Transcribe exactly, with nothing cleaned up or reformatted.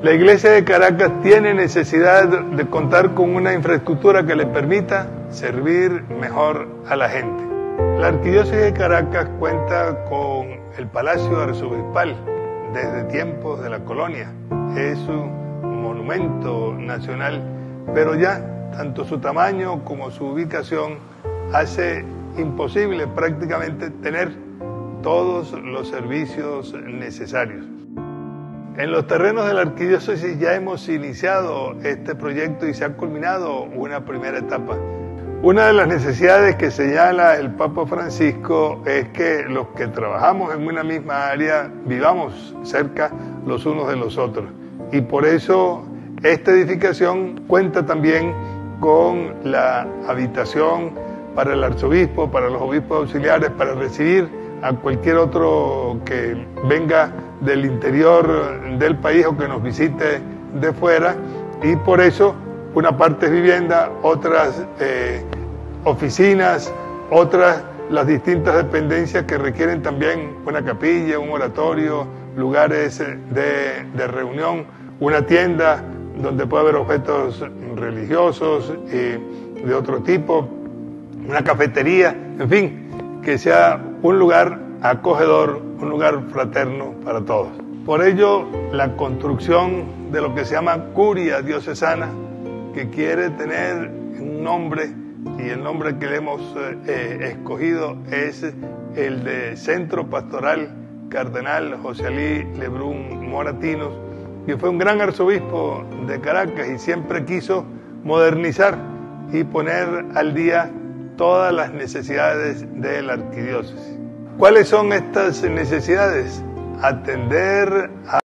La Iglesia de Caracas tiene necesidad de contar con una infraestructura que le permita servir mejor a la gente. La Arquidiócesis de Caracas cuenta con el Palacio Arzobispal desde tiempos de la colonia. Es un monumento nacional, pero ya tanto su tamaño como su ubicación hace imposible prácticamente tener todos los servicios necesarios. En los terrenos de la Arquidiócesis ya hemos iniciado este proyecto y se ha culminado una primera etapa. Una de las necesidades que señala el Papa Francisco es que los que trabajamos en una misma área vivamos cerca los unos de los otros. Y por eso esta edificación cuenta también con la habitación para el arzobispo, para los obispos auxiliares, para recibir a cualquier otro que venga del interior del país o que nos visite de fuera, y por eso una parte es vivienda, otras eh, oficinas, otras las distintas dependencias que requieren también una capilla, un oratorio, lugares de, de reunión, una tienda donde puede haber objetos religiosos y de otro tipo, una cafetería, en fin, que sea un lugar acogedor, un lugar fraterno para todos. Por ello, la construcción de lo que se llama curia diocesana, que quiere tener un nombre, y el nombre que le hemos eh, escogido es el de Centro Pastoral Cardenal José Alí Lebrún Moratinos, que fue un gran arzobispo de Caracas y siempre quiso modernizar y poner al día todas las necesidades de la arquidiócesis. ¿Cuáles son estas necesidades? Atender a